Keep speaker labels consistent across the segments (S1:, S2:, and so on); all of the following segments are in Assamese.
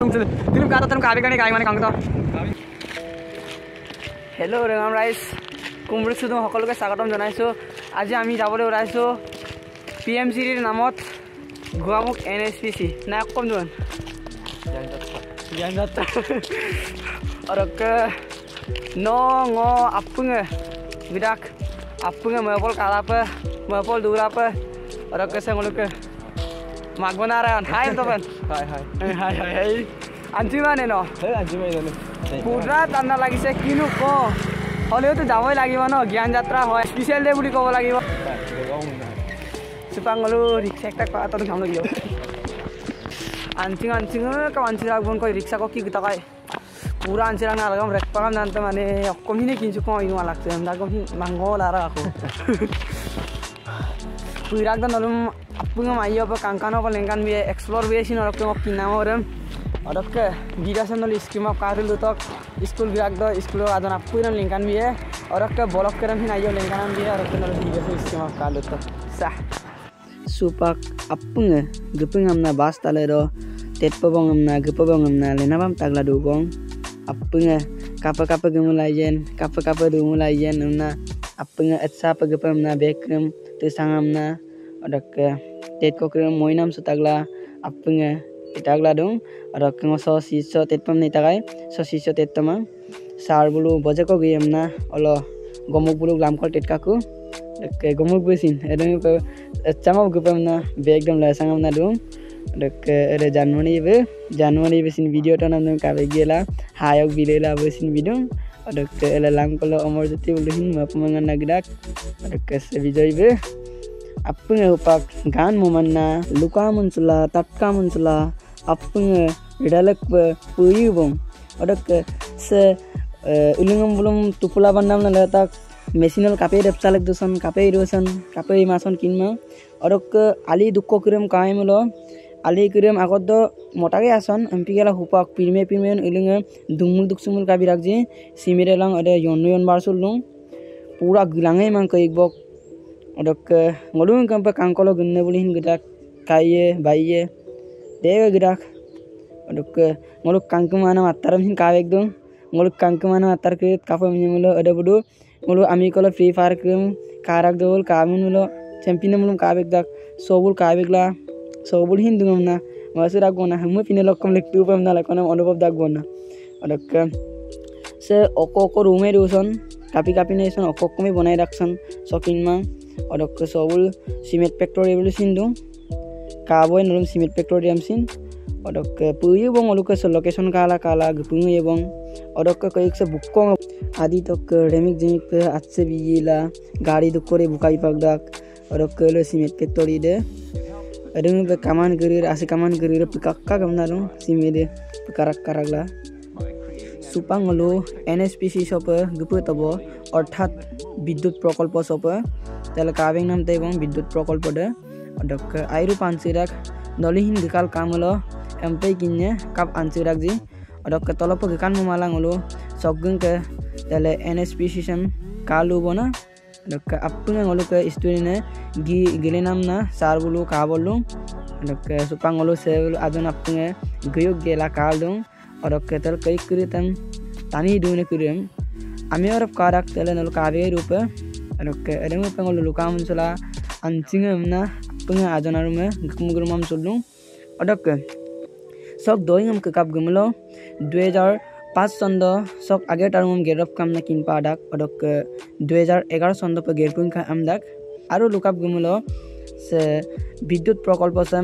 S1: film kata tan kabe kani kai mane kang to hello ram rice কুমড়ি সুদু সকলোকে স্বাগতম জনাইছো আজি আমি যাবলৈ ওলাইছো PMC ৰ নামত গোৱামুখ NSPC না কম জন জ্ঞানযাত্ৰা অৰক no ngo apunge bidak apunge mapol kalapa mapol durapa অৰক sengoluke magbonaran hai toban hai anji mane no anji mane পুৰা ঠাণ্ডা লাগিছে কিনো ক হলেও তো যাবই লাগিব ন জ্ঞান যাত্ৰা হয় স্পেশাল ডে বুলি ক'ব লাগিব সুপাংগলো ৰিক্সা একটা পাতা তো কাম লাগিব আনচিং কাঞ্চিৰা বন কই ৰিক্সা ক কি গতাকাই পুৰা আনচিৰা না লাগম ৰেক পাগাম জানতে মানে অকমিনে কিনছু ক ইনো লাগছে আমরা কম মাংগো লারা আকো পুরাক দ নলম আপুঙ মাইয়া প কাংকানো প লেংকান বি এক্সপ্লোর বেছিন অৰক ক কিনামৰম অৰক গিৰাসনল স্কিম অফ কাৰলু তক স্কুল বিরাক দ স্কুল আদন আপুইন লেংকান বি অৰক ব্লক करम हिन आइयो লেংকান बि অৰক নল গিৰাস স্কিম অফ কাৰলু তক sa supak আপুঙ গপুঙ আমনা বাস তালেरो tetpabong amna gepabong amna lenabam tagla dugong apunga kapa gemulayen kapa dumulayen amna apunga etsa pagepam na bekram tesangamna odak tet kokram moinam sutagla apunga itagla dong odak ngoso siso tetpam ni tagai so siso tetama sar bulu bojeko giyamna olo gomuk bulu glamkol tetkaku dak gomuk besin edeng etsamam gepamna bekdam la sangamna dong dek ada Januari besin video ta nam kabe gela hayok bilela besin video dek ele langkolo omor jati buluhin mapamangan nagdak dek se bijoy be apung upak gan mumanna luka munsula tatka munsula apung idalak puyubong dek se ulungam bulum tupula bandam na letak mesinol kape repsalek dusan kape irosan kape mason kinma dek ali dukko kiram kaimulo ali kirim agod motage ason empigela hupak pirme ilinge dumul duksumul kabirak je simirelang ade yon barsulung pura gilange mang kaibok odok ngolung kampa kangkolo gunne bulihin gedak kaye baiye dega gedak odok ngoluk kangkemana mataram hin kawek dong ngoluk kangkemana matar ke kafa minyemulo ade budu ngolu ami kolo free fire kem karak dol kamunulo champion mulum kawek dak sobul kawekla sobul hindungna masura gona hamu pine lokom lektu pamna lakona anubhav dagbona odok se oko rume ruson kapi neson okokome bonai raksan sokinma odok sobul cement factory evolution dung kaboy nolum cement factory amsin odok puyu bong oluke so location kala gupungu ebong odok koik se bukkong adi tok remik jemik atse bigila gari dukore bukai pagdak odok lo cement factory de adung be kaman gerir pikakka gamnalung simede pikarak-karakla supangolo NSPC sope gupu tobo অর্থাৎ বিদ্যুৎ প্রকল্প sope tele kabeng nam tebong বিদ্যুৎ প্রকল্প de odok airu pansirak dolihin gikal kamolo empe kinne kap ansirak ji odok tolop gikan mumalang ulu soggung ke tele NSPC sam kalu bona odok appunga ngolu ke studine gilenam na sarbulu kabolu odok supangolu sebul adun appunga guyuk gela kaldung odok tel kai kuritam tani dune kurim ami orap karak tele nol kabe rupa odok edeng pangolu lukamunsula ancingamna appunga ajonarume gumgurmam sulung odok sok doingam ke kap gumlo 2005 চন্দ সক আগে টারমম গেরপ কামনা কিন পাডাক অডক 2011 চন্দ প গেরপুন কা আমদাক আরো লুকাপ গুমলো সে বিদ্যুৎ প্রকল্প সাম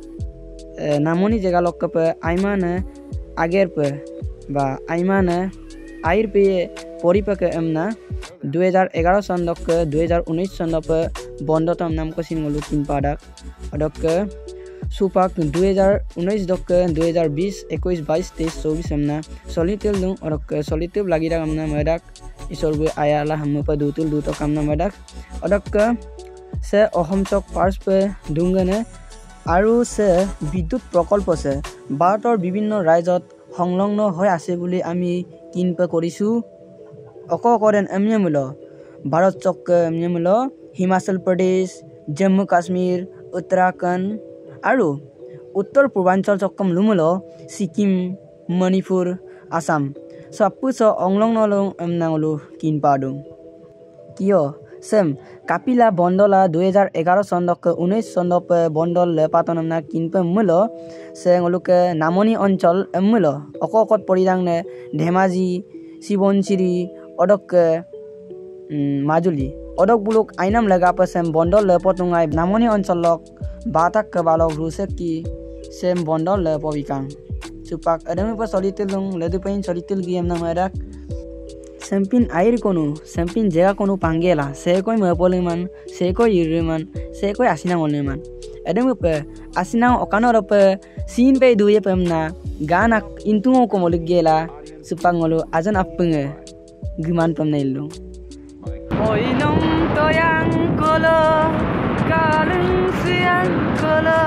S1: নামনি জায়গা লক্ক প আইমানে আগের প বা আইমানে আইর পে পরিপক আমনা 2011 চন্দ ক 2019 চন্দ প বন্ধতম নাম ক সিনগলু কিন পাডাক অডক सुपाक 2019 दक 2020 21 22 23 24 हमना सॉलिटिव दं और सॉलिटिव लागिरा हमना मडाक इसरबो आयाला हम प दुतुल दुत कामना मडाक अडक से अहम चक पार्स पे दुंगने आरु से विद्युत प्रकल्प से भारতৰ বিভিন্ন ৰাজ্যত সংলগ্ন হৈ আছে বুলি আমি কিনপে কৰিছো অককৰেন এমনিমুল ভাৰত চক এমনিমুল হিমাচল প্ৰদেশ জম্মু কাশ্মীৰ উত্তৰাখণ্ড আৰু Uttar Purbanchal chokkom lumulo Sikkim, Manipur, Assam. So apu so onglong nolong emnangulu kinpadung. Kio sem Kapila bondola 2011 sondok 19 sondok bondol patonamna kinpe mulo se ngoluke namoni oncol mulo okokot poridangne Dhemaji, Sibonchiri, odok Majuli. Odok buluk ainam lagapa sem bondol potungai namoni oncolok batak ke balok rusek ki sem bondol povikang. Supak adami pa solitilung ledu pain solitil game namadak sempin air konu sempin jega konu panggela se koi mapoliman se koi iriman se koi asina ngolman adami pa asina okano rope scene pe duye pemna ganak intungo ko moligela supangolo ajan appunge giman pemna illu oinong toyang kolo kalung siang kolo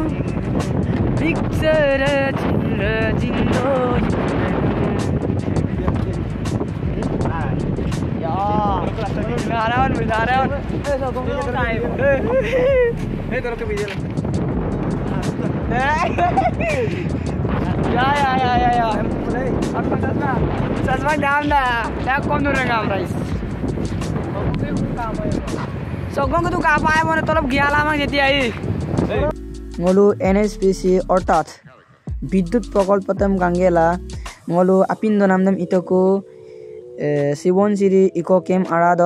S1: picture jindo ngolu NSPC ortat বিদ্যুৎ প্রকল্পতম গাঙ্গেলা ngolu apindo namdam itoku Sibonchiri Eco Camp Arado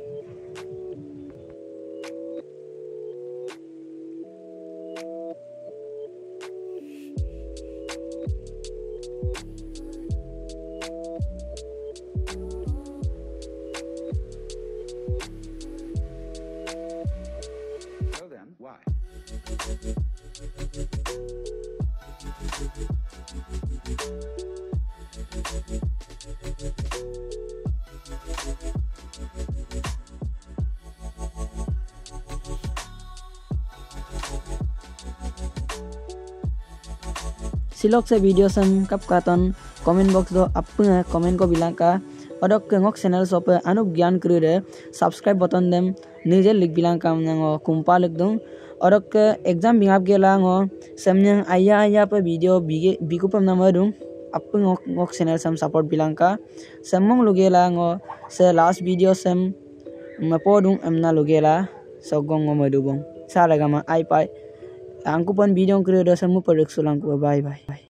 S2: So then, why?
S1: Silok se video sam kap katon comment box do appunga comment ko bilangka odok ngok channel sope anup gyan krure subscribe button dem nije lik bilangka nango kumpa likdung odok exam bingap gela ngo samnyang aya pa video bigupam namadung appung ngok channel sam support bilangka sammong lugela ngo se last video sam mapodung amna lugela sogong ngo madubong salagama ai pai angku pon video krure samu produk sulangku bye bye.